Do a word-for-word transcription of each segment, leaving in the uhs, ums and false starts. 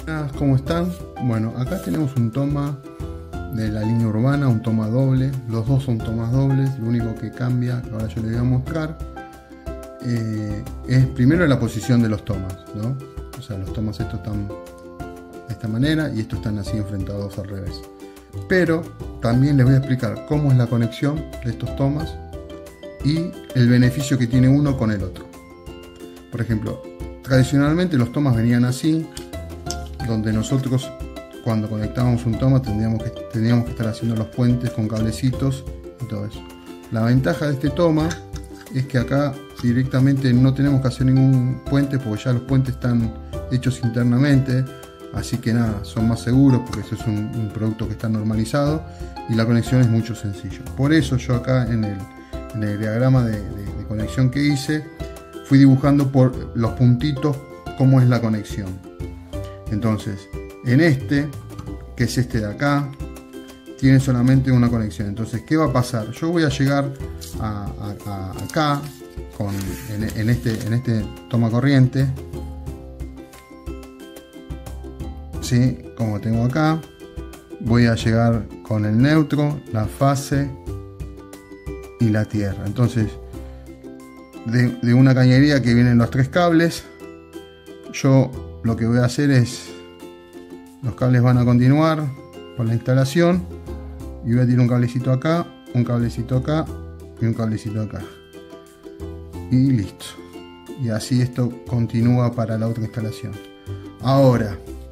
¿Cómo están? Bueno, acá tenemos un toma de la línea urbana, un toma doble. Los dos son tomas dobles. Lo único que cambia, que ahora yo les voy a mostrar, eh, es primero la posición de los tomas, ¿no? O sea, los tomas estos están de esta manera y estos están así enfrentados al revés. Pero también les voy a explicar cómo es la conexión de estos tomas y el beneficio que tiene uno con el otro. Por ejemplo, tradicionalmente los tomas venían así, donde nosotros cuando conectábamos un toma tendríamos que, tendríamos que estar haciendo los puentes con cablecitos y todo eso. La ventaja de este toma es que acá directamente no tenemos que hacer ningún puente porque ya los puentes están hechos internamente, así que nada, son más seguros porque eso es un, un producto que está normalizado y la conexión es mucho sencillo. Por eso yo acá en el, en el diagrama de, de, de conexión que hice fui dibujando por los puntitos cómo es la conexión. Entonces, en este, que es este de acá, tiene solamente una conexión. Entonces, ¿qué va a pasar? Yo voy a llegar a, a, a acá, con, en, en, este, en este toma corriente, ¿sí? Como tengo acá, voy a llegar con el neutro, la fase y la tierra. Entonces, de, de una cañería que vienen los tres cables, yo lo que voy a hacer es, los cables van a continuar con la instalación y voy a tirar un cablecito acá, un cablecito acá y un cablecito acá y listo. Y así esto continúa para la otra instalación. Ahora,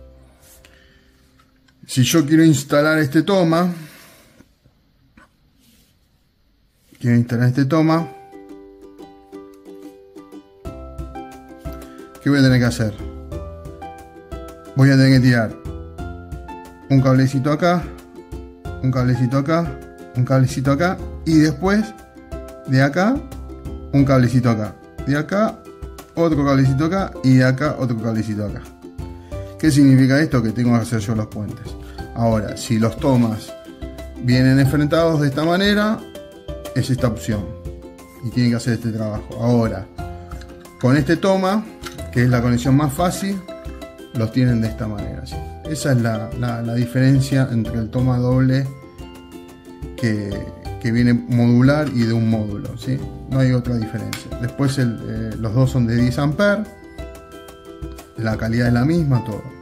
si yo quiero instalar este toma, quiero instalar este toma, ¿qué voy a tener que hacer? Voy a tener que tirar un cablecito acá, un cablecito acá, un cablecito acá y después de acá un cablecito acá, de acá otro cablecito acá y de acá otro cablecito acá. ¿Qué significa esto? Que tengo que hacer yo los puentes. Ahora, si los tomas vienen enfrentados de esta manera, es esta opción y tienen que hacer este trabajo. Ahora, con este toma, que es la conexión más fácil, los tienen de esta manera, ¿sí? Esa es la, la, la diferencia entre el toma doble que, que viene modular y de un módulo, ¿sí? No hay otra diferencia. Después el, eh, los dos son de diez amperes, la calidad es la misma, todo.